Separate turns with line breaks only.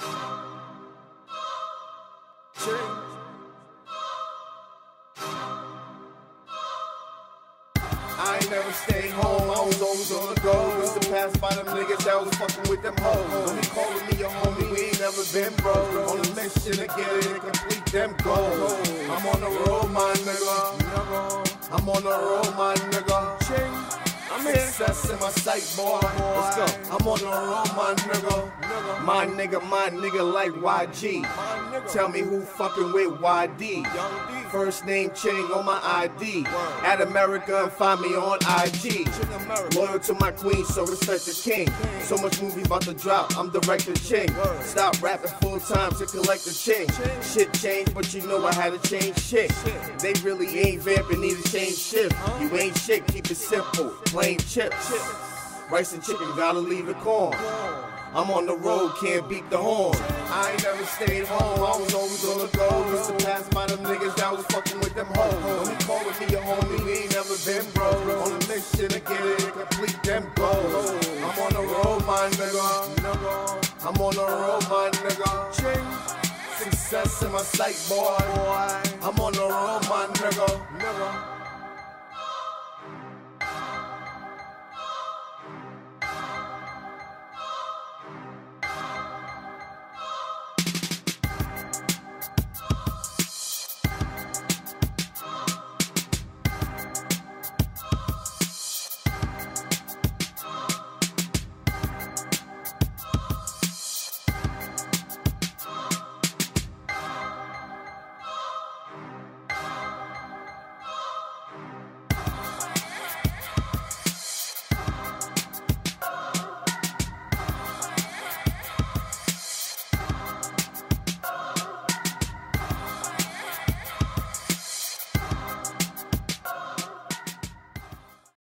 I ain't never stayed home, I was always on the go. Used to pass by them niggas that was fucking with them hoes. Don't be calling me a homie, we ain't never been bro. On a mission to get it and complete them goals. I'm on the road, my nigga. I'm on the road, my nigga. Ching. I'm success in my sight, boy. Let's go. I'm on the road, my nigga. My nigga like YG. Tell me who fucking with YD. First name Ching on my ID. At America and find me on IG. Loyal to my queen, so respect the king. So much movies about to drop, I'm director Ching. Stop rapping full time to collect the Ching. Shit changed, but you know I had to change shit. They really ain't vamping, need to change shift. You ain't shit, keep it simple. Plain chips, rice and chicken, gotta leave the corn. I'm on the road, can't beat the horn. I ain't never stayed home, I was always on the go. Used to pass by them niggas that was fucking with them hoes. Don't be calling me a homie, we ain't never been bro. On a mission to get it and complete them goals. I'm on the road, my nigga. I'm on the road, my nigga. Ching. Success in my sight, boy. I'm on the road, my nigga.